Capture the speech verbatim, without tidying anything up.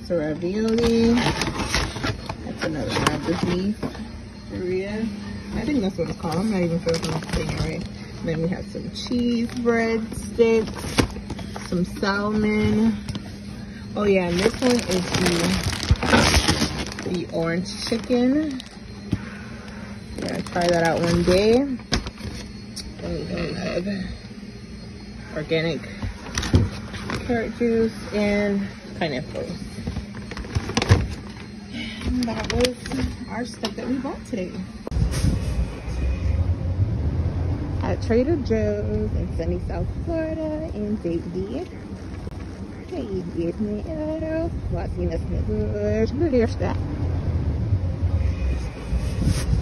pasta ravioli. That's another one of the beef. Korea. I think that's what it's called. I'm not even sure if I'm saying it right. Then we have some cheese breadsticks, some salmon. Oh yeah, and this one is the the orange chicken. Yeah, try that out one day. Then we have organic carrot juice and pineapples. And that was our stuff that we bought today. At Trader Joe's in sunny South Florida in Davie. Hey, give me a watching us.